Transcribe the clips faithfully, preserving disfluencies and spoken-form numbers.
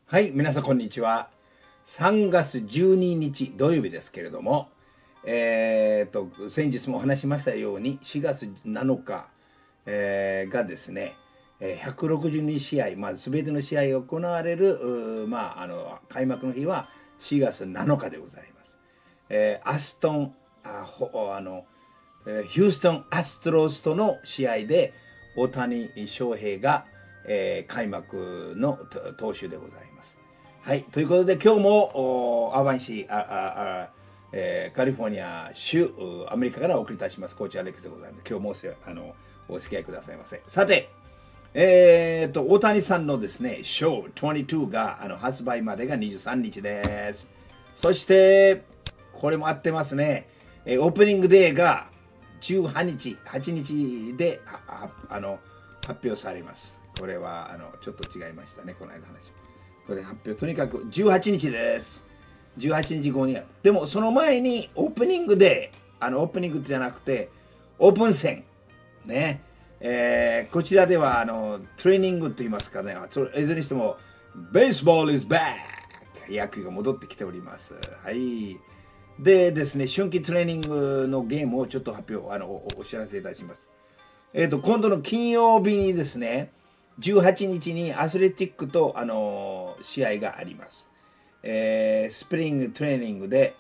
はい、皆さんこんにちは。さんがつじゅうににち土曜日ですけれども、えー、と先日もお話しましたようにしがつなのか、えーがですね、えーひゃくろくじゅうにしあい、まあ、全ての試合が行われる、うーまあ、あの開幕の日はしがつなのかでございます。えーアストンあほあの、えーヒューストン・アストロズとの試合で大谷翔平が、えー開幕のと投手でございます。はい、ということで今日もおアバンシーあああ、えーカリフォルニア州うアメリカからお送りいたしますコーチアレックスでございます。今日もおせあのお付き合いくださいませ。さて、えー、と大谷さんのですね、ショーにじゅうにがあの発売までがにじゅうさんにちです。そしてこれも合ってますね。えーオープニングデーがじゅうはちにち、はちにちでああの発表されます。これはあのちょっと違いましたね、この間の話。これ発表、とにかくじゅうはちにちです。じゅうはちにちごにやる。でもその前にオープニングで、あのオープニングじゃなくて、オープン戦。ね。えーこちらではあのトレーニングと言いますかね、それいずれにしても、ベースボール is back! 野球が戻ってきております。はい。でですね、春季トレーニングのゲームをちょっと発表、あのおお知らせいたします。えっ、と、今度の金曜日にですね、じゅうはちにちにアスレチックと、あのー試合があります。えースプリングトレーニングで、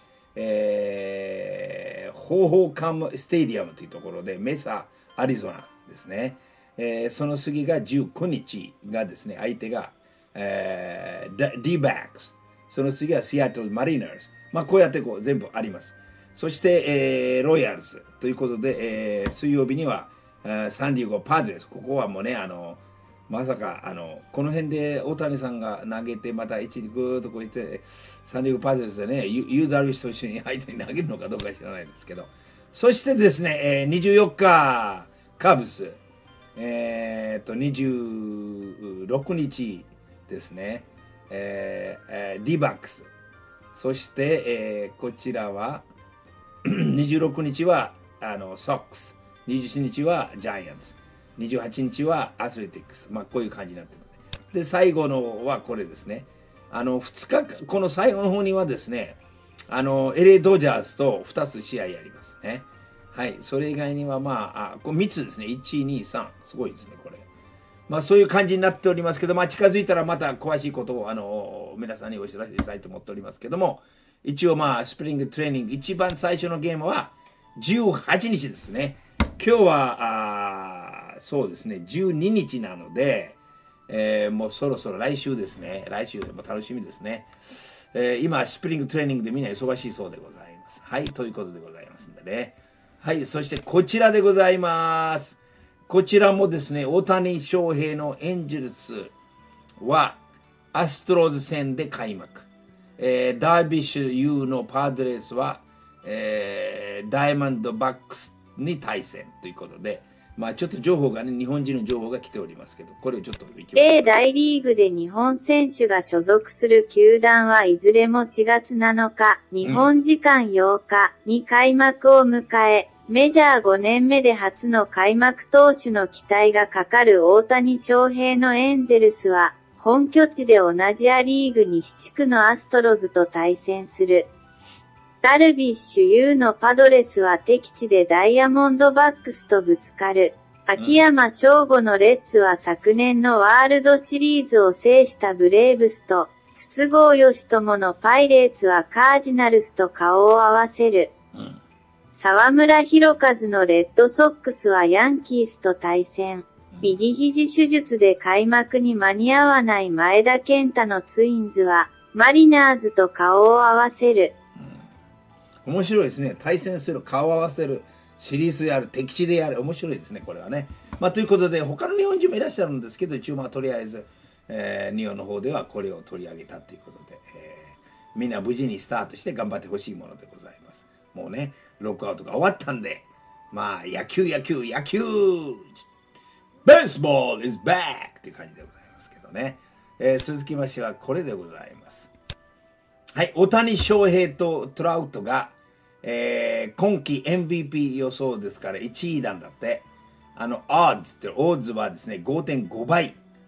えー、ホーホーカムスタジアムというところで、メサ、アリゾナですね。えーその次がじゅうくにちがですね、相手が、えー、D-バックス。その次はシアトルマリナーズ。まあ、こうやってこう全部あります。そして、えーロイヤルズということで、えー水曜日には、えーサンディエゴパドレス。ここはもうね、あの、まさか、あの、この辺で大谷さんが投げて、また一時ぐーっとこう言って、サンディエゴパドレスでね、ユユーダルビッシュと一緒に相手に投げるのかどうか知らないんですけど。そしてですね、えーにじゅうよっか、カブス。えーっと、にじゅうろくにちですね、えーえー、D バックス。そして、えーこちらは、にじゅうろくにちはあのソックス、にじゅうしちにちはジャイアンツ、にじゅうはちにちはアスレティックス、まあこういう感じになってます。で、最後のはこれですね。あのふつかかん、この最後の方にはですね、あの エルエー ドジャースとふたつ試合やりますね。はい、それ以外にはまあ、あこれみっつですね。いち、に、さん、すごいですね、これ。まあそういう感じになっておりますけど、まあ近づいたらまた詳しいことをあの皆さんにお知らせしたいと思っておりますけども、一応まあスプリングトレーニング、一番最初のゲームはじゅうはちにちですね。今日はあそうですね、じゅうににちなので、えーもうそろそろ来週ですね。来週も楽しみですね。えー今スプリングトレーニングでみんな忙しいそうでございます。はい、ということでございますんでね。はい、そしてこちらでございます。こちらもですね、大谷翔平のエンジェルスはアストロズ戦で開幕。えーダービッシュ有のパドレスは、えーダイヤモンドバックスに対戦ということで、まあちょっと情報がね、日本人の情報が来ておりますけど、これをちょっといきましょう。 米大リーグで日本選手が所属する球団はいずれもしがつなのか、日本時間ようかに開幕を迎え、メジャーごねんめで初の開幕投手の期待がかかる大谷翔平のエンゼルスは、本拠地で同じアリーグ西地区のアストロズと対戦する。ダルビッシュ有のパドレスは敵地でダイヤモンドバックスとぶつかる。秋山翔吾のレッズは昨年のワールドシリーズを制したブレーブスと、筒香嘉智のパイレーツはカージナルスと顔を合わせる。 うん沢村博和のレッドソックスはヤンキースと対戦。右肘手術で開幕に間に合わない前田健太のツインズは、マリナーズと顔を合わせる。 面白いですね。対戦する、顔を合わせる、シリーズである、敵地でやる、面白いですね、これはね。まあ、ということで、他の日本人もいらっしゃるんですけど、一応まあとりあえず、えー日本の方ではこれを取り上げたということで、えーみんな無事にスタートして頑張ってほしいものでございます。もうね、ロックアウトが終わったんで、まあ、野球、野球、野球、ベースボール is back! っていう感じでございますけどね。えー続きましてはこれでございます。はい、大谷翔平とトラウトが、えー今季 エムブイピー 予想ですからいちいなんだって。あの、オッズって、オッズはですね、ごてんごばい。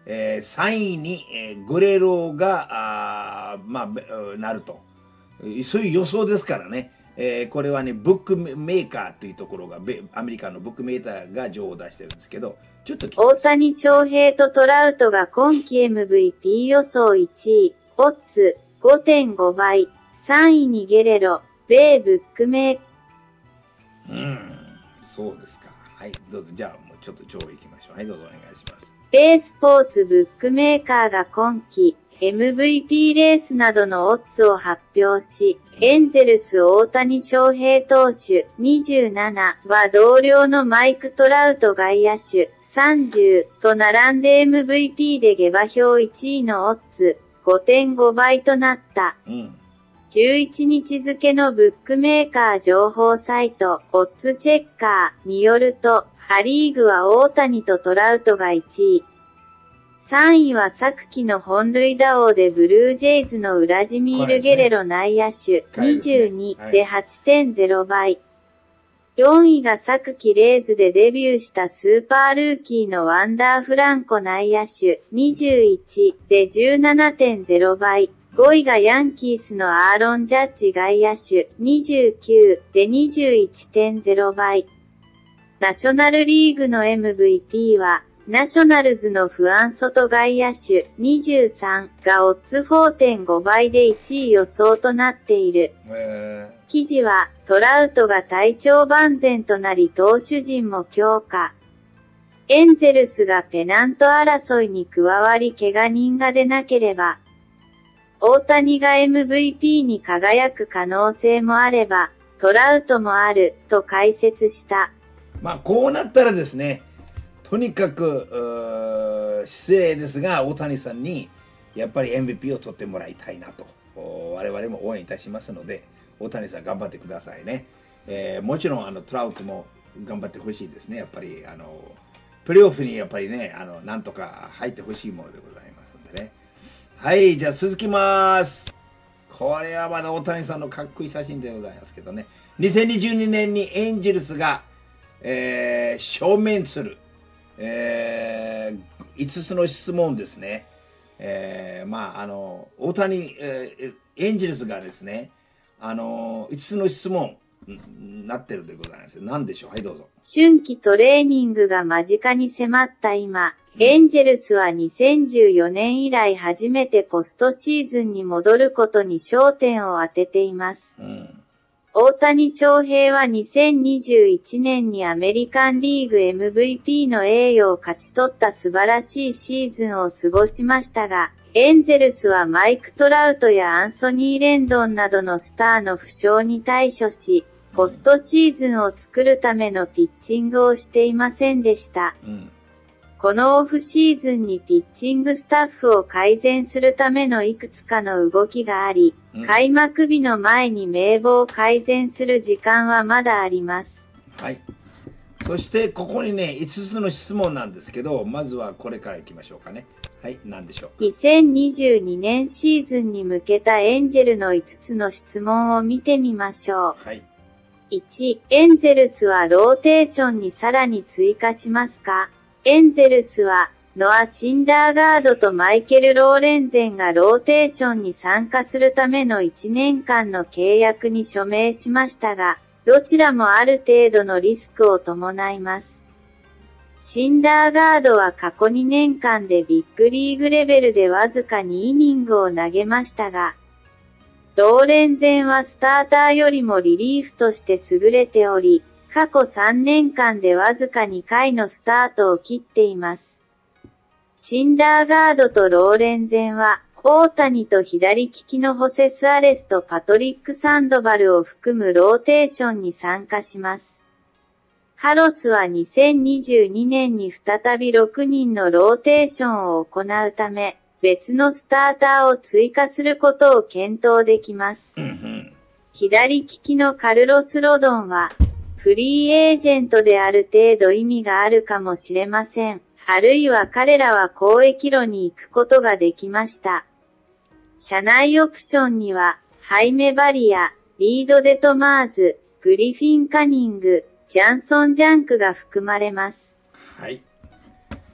えー、さんいに、えー、グレロが、あまあ、なると。そういう予想ですからね。えー、これはね、ブックメーカーというところが、アメリカのブックメーカーが情報を出してるんですけど、ちょっと大谷翔平とトラウトが今季 エムブイピー 予想いちい、オッズ ごてんご 倍、さんいにゲレロ、米ブックメーカー。うん、そうですか。はい、どうぞ。じゃあ、もうちょっと情報いきましょう。はい、どうぞお願いします。 米スポーツブックメーカーが今季、エムブイピー レースなどのオッズを発表し、エンゼルス大谷翔平投手にじゅうななは同僚のマイク・トラウト外野手さんじゅうと並んで エムブイピー で下馬評いちいのオッズ ごてんご 倍となった。うん、じゅういちにち付のブックメーカー情報サイトオッズチェッカーによると、パ・リーグは大谷とトラウトがいちい。さんいは昨季の本塁打王でブルージェイズのウラジミール・ゲレロ内野手にじゅうにで はちてんゼロ 倍。よんいが昨季レイズでデビューしたスーパールーキーのワンダー・フランコ内野手にじゅういちで じゅうななてんゼロ 倍。ごいがヤンキースのアーロン・ジャッジ外野手にじゅうきゅうで にじゅういってんゼロ 倍。ナショナルリーグの エムブイピー は、ナショナルズのフアン外外野手にじゅうさんがオッズ よんてんご 倍でいちい予想となっている。記事はトラウトが体調万全となり投手陣も強化。エンゼルスがペナント争いに加わり怪我人が出なければ、大谷が エムブイピー に輝く可能性もあれば、トラウトもあると解説した。 まあこうなったらですね、とにかく失礼ですが大谷さんにやっぱり エムブイピー を取ってもらいたいなと我々も応援いたしますので、大谷さん頑張ってくださいね。えー、もちろんあのトラウトも頑張ってほしいですね。やっぱりあのプレーオフにやっぱりね、あのなんとか入ってほしいものでございますのでね。はい、じゃあ続きます。これはまだ大谷さんのかっこいい写真でございますけどね。にせんにじゅうにねんにエンジェルスが、えー、正面するえー、いつつの質問ですね。えー、まあ、あの、大谷、えー、エンジェルスがですね、あの、いつつの質問になってるでございます。何でしょう。はい、どうぞ。 春季トレーニングが間近に迫った今、エンジェルスはにせんじゅうよねん以来初めてポストシーズンに戻ることに焦点を当てています。うん、大谷翔平はにせんにじゅういちねんにアメリカンリーグ エムブイピー の栄誉を勝ち取った素晴らしいシーズンを過ごしましたが、エンゼルスはマイク・トラウトやアンソニー・レンドンなどのスターの負傷に対処し、ポストシーズンを作るためのピッチングをしていませんでした。うん、このオフシーズンにピッチングスタッフを改善するためのいくつかの動きがあり、うん、開幕日の前に名簿を改善する時間はまだあります。 はい。そしてここにね、いつつの質問なんですけど、まずはこれからいきましょうかね。はい、何でしょう。 にせんにじゅうにねんシーズンに向けたエンジェルのいつつの質問を見てみましょう。はい。いち、エンゼルスはローテーションにさらに追加しますか？エンゼルスは、ノア・シンダーガードとマイケル・ローレンゼンがローテーションに参加するためのいちねんかんの契約に署名しましたが、どちらもある程度のリスクを伴います。シンダーガードは過去にねんかんでビッグリーグレベルでわずかにイニングを投げましたが、ローレンゼンはスターターよりもリリーフとして優れており、過去さんねんかんでわずかにかいのスタートを切っています。シンダーガードとローレンゼンは、大谷と左利きのホセ・スアレスとパトリック・サンドバルを含むローテーションに参加します。ハロスはにせんにじゅうにねんに再びろくにんのローテーションを行うため、別のスターターを追加することを検討できます。左利きのカルロス・ロドンは、フリーエージェントである程度意味があるかもしれません。あるいは彼らは交易路に行くことができました。社内オプションには、ハイメ・バリア、リード・デトマーズ、グリフィン・カニング、ジャンソン・ジャンクが含まれます。 はい。そ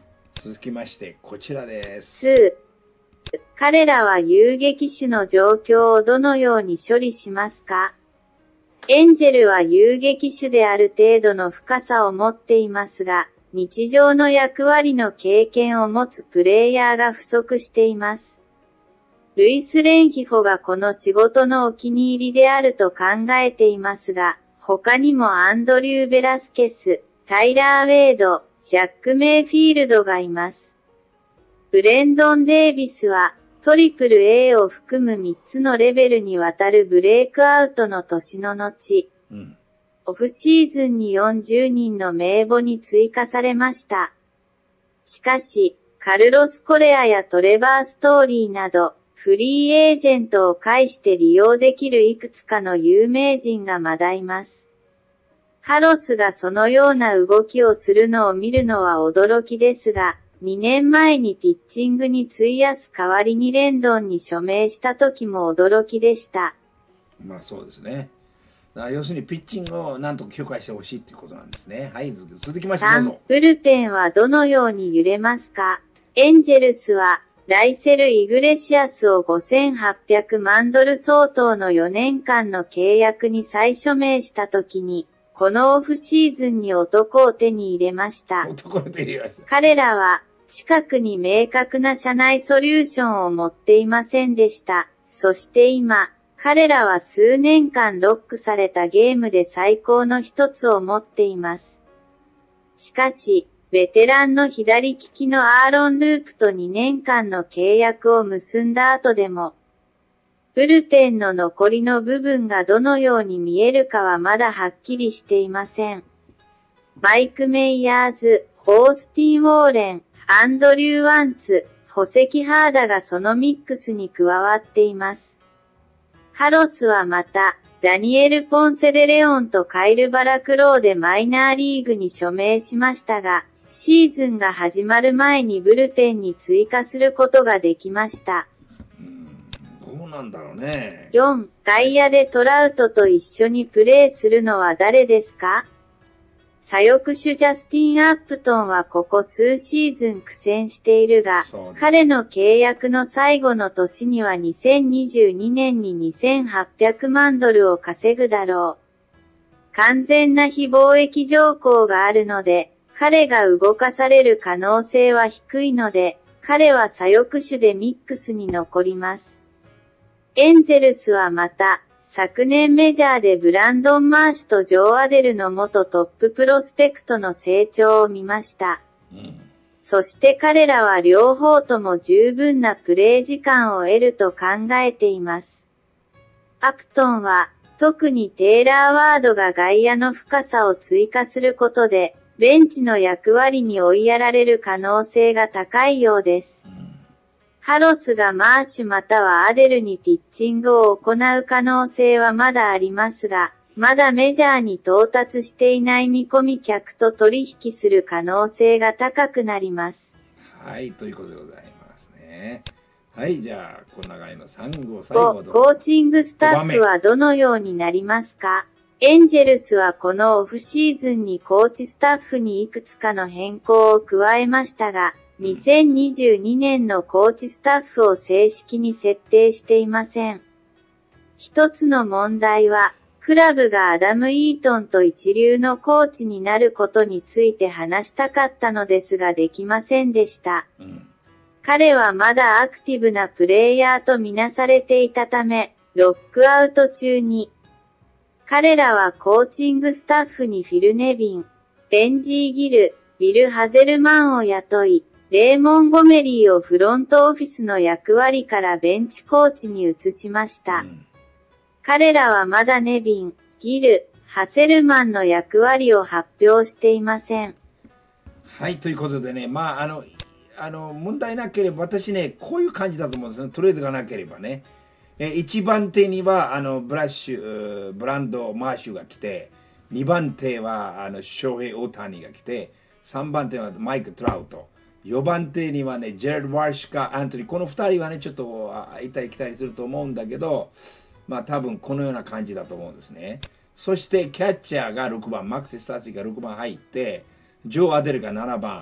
続きまして、こちらです。 に彼らは遊撃手の状況をどのように処理しますか？エンジェルは遊撃手である程度の深さを持っていますが、日常の役割の経験を持つプレイヤーが不足しています。ルイス・レンヒホがこの仕事のお気に入りであると考えていますが、他にもアンドリュー・ベラスケス、タイラー・ウェイド、ジャック・メイフィールドがいます。ブレンドン・デイビスは、トリプル A を含むみっつのレベルにわたるブレイクアウトの年の後、うん、オフシーズンによんじゅうにんの名簿に追加されました。しかし、カルロス・コレアやトレバー・ストーリーなど、フリーエージェントを介して利用できるいくつかの有名人がまだいます。ハロスがそのような動きをするのを見るのは驚きですが、にねんまえにピッチングに費やす代わりにレンドンに署名した時も驚きでした。 まあそうですね。要するにピッチングをなんとか許可してほしいっていうことなんですね。はい、続きましてどうぞ。 ブルペンはどのように揺れますか？エンジェルスは、ライセル・イグレシアスをごせんはっぴゃくまんドル相当のよねんかんの契約に再署名した時に、このオフシーズンに男を手に入れました。 男を手に入れました。 彼らは、近くに明確な社内ソリューションを持っていませんでした。そして今、彼らは数年間ロックされたゲームで最高の一つを持っています。しかし、ベテランの左利きのアーロン・ループとにねんかんの契約を結んだ後でも、ブルペンの残りの部分がどのように見えるかはまだはっきりしていません。マイク・メイヤーズ、オースティン・ウォーレン、アンドリュー・ワンツ、ホセキ・ハーダがそのミックスに加わっています。ハロスはまた、ダニエル・ポンセ・デ・レオンとカイル・バラクローでマイナーリーグに署名しましたが、シーズンが始まる前にブルペンに追加することができました。 うーん、どうなんだろうね。 よん、外野でトラウトと一緒にプレーするのは誰ですか？左翼手ジャスティン・アップトンはここ数シーズン苦戦しているが、彼の契約の最後の年にはにせんにじゅうにねんににせんはっぴゃくまんドルを稼ぐだろう。完全な非貿易条項があるので、彼が動かされる可能性は低いので、彼は左翼手でミックスに残ります。エンゼルスはまた、昨年メジャーでブランドン・マーシュとジョー・アデルの元トッププロスペクトの成長を見ました。うん、そして彼らは両方とも十分なプレー時間を得ると考えています。アプトンは、特にテイラー・ワードが外野の深さを追加することで、ベンチの役割に追いやられる可能性が高いようです。ハロスがマーシュまたはアデルにピッチングを行う可能性はまだありますが、まだメジャーに到達していない見込み客と取引する可能性が高くなります。 はい、ということでございますね。はい、じゃあ、こんな感じのさん号最後どうぞ。 コーチングスタッフはどのようになりますか？エンジェルスはこのオフシーズンにコーチスタッフにいくつかの変更を加えましたが、にせんにじゅうにねんのコーチスタッフを正式に設定していません。一つの問題は、クラブがアダム・イートンと一流のコーチになることについて話したかったのですができませんでした。うん、彼はまだアクティブなプレイヤーとみなされていたため、ロックアウト中に、彼らはコーチングスタッフにフィル・ネビン、ベンジー・ギル、ウィル・ハゼルマンを雇い、レーモン・ゴメリーをフロントオフィスの役割からベンチコーチに移しました。うん、彼らはまだネビン、ギル、ハセルマンの役割を発表していません。 はい、ということでね、まあ、あの、あの、問題なければ、私ね、こういう感じだと思うんですね。トレードがなければね。え、いちばん手には、あの、ブラッシュ、ブランド・マーシュが来て、にばん手は、あの、ショウヘイ・オータニが来て、さんばん手はマイク・トラウト。よんばん手にはね、ジェラルド・ワーシュかアントニー。このふたりはね、ちょっと行ったり来たりすると思うんだけど、まあ多分このような感じだと思うんですね。そしてキャッチャーがろくばん、マックス・スターシーがろくばん入って、ジョー・アデルがななばん、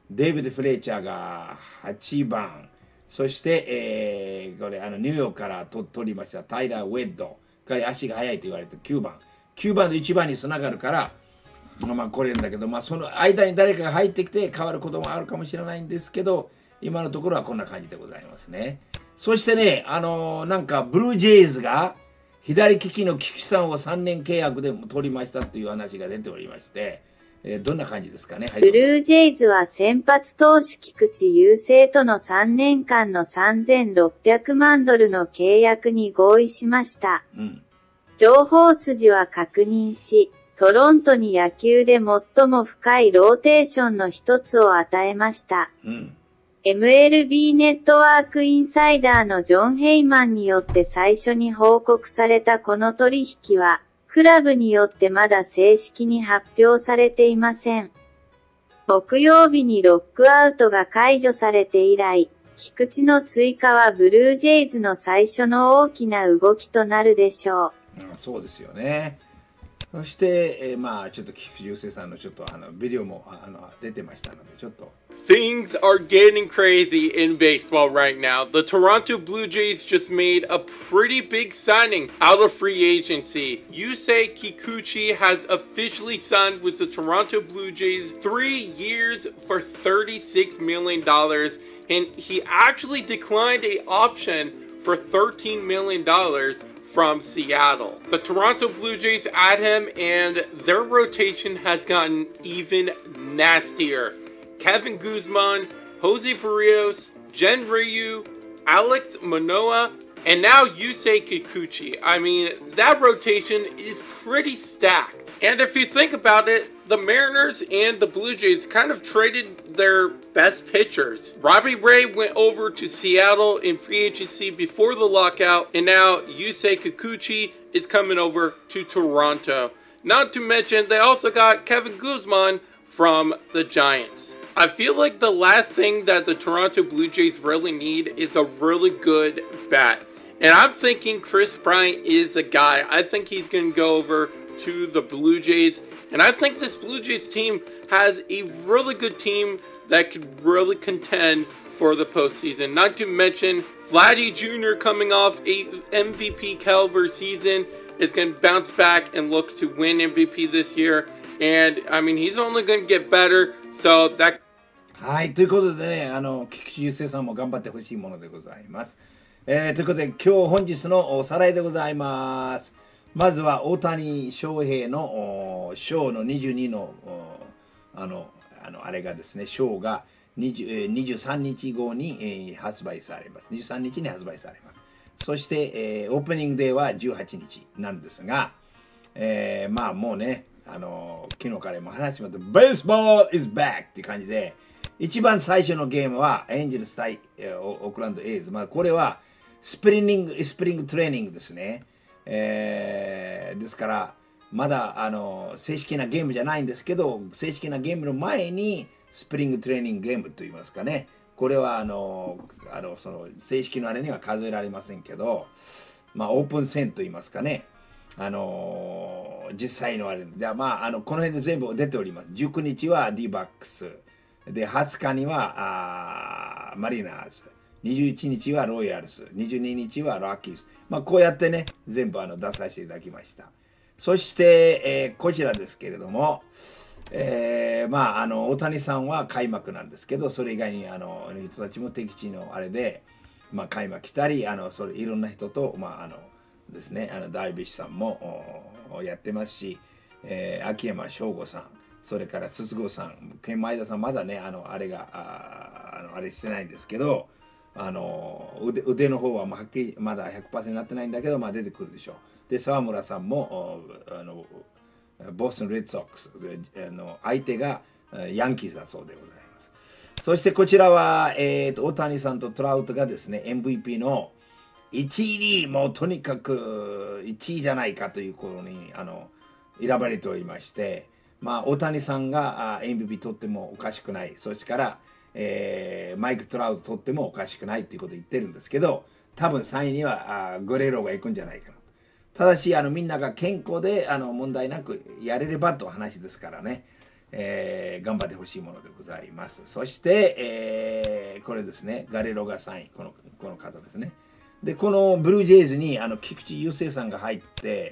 デイビッド・フレイチャーがはちばん、そして、えー、これあのニューヨークからと取りましたタイラー・ウェッド、彼足が速いと言われてきゅうばん、きゅうばんのいちばんにつながるから、まあこれんだけど、まあその間に誰かが入ってきて変わることもあるかもしれないんですけど、今のところはこんな感じでございますね。そしてね、あのー、なんかブルージェイズが左利きの菊池さんをさんねん契約で取りましたという話が出ておりまして、えー、どんな感じですかね。はい、 ブルージェイズは先発投手菊池雄星とのさんねんかんのさんぜんろっぴゃくまんドルの契約に合意しました。うん、情報筋は確認し、トロントに野球で最も深いローテーションの一つを与えました。うん、エムエルビー ネットワークインサイダーのジョン・ヘイマンによって最初に報告されたこの取引は、クラブによってまだ正式に発表されていません。木曜日にロックアウトが解除されて以来、菊池の追加はブルージェイズの最初の大きな動きとなるでしょう。 うん、そうですよね。そして、えー、まあちょっと菊池雄星さんのちょっとあのビデオもあの出てましたのでちょっと。 Things are getting crazy in baseball right now. The Toronto Blue Jays just made a pretty big signing out of free agency. Yusei Kikuchi has officially signed with the Toronto Blue Jays three years for thirty-six million dollars, and he actually declined an option for thirteen million dollars from Seattle. The Toronto Blue Jays add him and their rotation has gotten even nastier. Kevin Guzman, Jose Barrios, Jen Ryu, Alex Manoah, and now Yusei Kikuchi. I mean, that rotation is pretty stacked. And if you think about it, the Mariners and the Blue Jays kind of traded their best pitchers. Robbie Ray went over to Seattle in free agency before the lockout, and now Yusei Kikuchi is coming over to Toronto. Not to mention, they also got Kevin Guzman from the Giants. I feel like the last thing that the Toronto Blue Jays really need is a really good bat. And I'm thinking Chris Bryant is a guy. I think he's going to go over to the Blue Jays. And I think this Blue Jays team has a really good team that could really contend for the postseason. Not to mention Vladdy Junior coming off a M V P caliber season is going to bounce back and look to win M V P this year. And I mean, he's only going to get better. So that はい、ということでね、あの菊池雄星さんも頑張ってほしいものでございます。えー、ということで今日本日のおさらいでございます。まずは大谷翔平の賞のにじゅうにのあのあのあれがですね、賞がにじゅう、えー、にじゅうさんにちごに、えー、発売されます。にじゅうさんにちに発売されます。そして、えー、オープニングデーはじゅうはちにちなんですが、えー、まあもうね、あの昨日からも話しました。Baseball is back っていう感じで。一番最初のゲームはエンジェルス対オークランドエイズ。まあ、これはスプリング、スプリングトレーニングですね。えー、ですから、まだあの正式なゲームじゃないんですけど、正式なゲームの前にスプリングトレーニングゲームといいますかね。これはあのあのその正式のあれには数えられませんけど、まあ、オープン戦といいますかね。あの実際のあれで、まあ、あのこの辺で全部出ております。じゅうくにちは D バックス。で、はつかにはあマリナーズ、にじゅういちにちはロイヤルズ、にじゅうににちはロッキーズ。まあ、こうやってね、全部あの出させていただきました。そして、えー、こちらですけれども、えー、まあ、あの、大谷さんは開幕なんですけど、それ以外に、あの、人たちも敵地のあれで、まあ、開幕来たり、あの、それ、いろんな人と、まあ、あの、ですね、あの、ダルビッシュさんもやってますし、えー、秋山翔吾さん、それから筒香さん、ケンマイダさん、まだね、あの、あれが、あ, あのあれしてないんですけど、あの 腕, 腕の方ははっきりまだ ひゃくパーセント になってないんだけど、まあ、出てくるでしょう。で、沢村さんも、あのボストン・レッドソックスの相手がヤンキースだそうでございます。そしてこちらは、えー、と大谷さんとトラウトがですね、エムブイピー のいちいにもうとにかくいちいじゃないかという頃にあの選ばれておりまして、まあ、大谷さんが エムブイピー 取ってもおかしくない。そしてから、えー、マイク・トラウト取ってもおかしくないということを言ってるんですけど、多分さんいにはあグレロが行くんじゃないかな。ただし、あのみんなが健康であの問題なくやれればという話ですからね。 えー、頑張ってほしいものでございます。そして、えー、これですね、ガレロがさんい、このこの方ですね。で、このブルージェイズにあの菊池雄星さんが入って、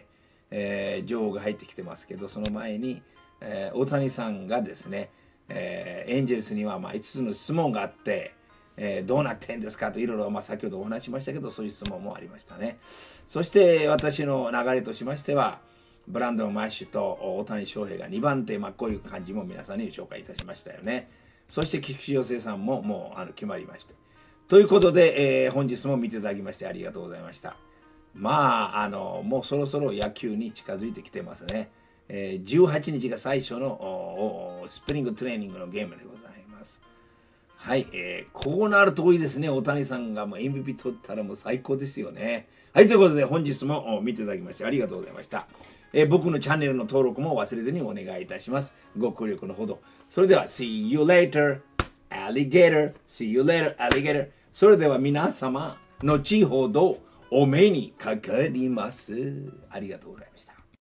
えー、情報が入ってきてますけど、その前に、えー、大谷さんがですね、えー、エンジェルスにはまあいつつの質問があって、えー、どうなってんですかといろいろ、まあ、先ほどお話ししましたけど、そういう質問もありましたね。そして私の流れとしましては、ブランドン・マッシュと大谷翔平がにばん手、まあ、こういう感じも皆さんに紹介いたしましたよね。そして菊池雄星さんももうあの決まりまして。ということで、えー、本日も見ていただきましてありがとうございました。まあ、あの、もうそろそろ野球に近づいてきてますね。えー、じゅうはちにちが最初のスプリングトレーニングのゲームでございます。はい、えー、こうなるといいですね。大谷さんがもう エムブイピー 取ったらもう最高ですよね。はい、ということで本日も見ていただきましてありがとうございました。えー、僕のチャンネルの登録も忘れずにお願いいたします。ご協力のほど。それでは、See you later, alligator. See you later, alligator. それでは皆様、後ほどお目にかかります。ありがとうございました。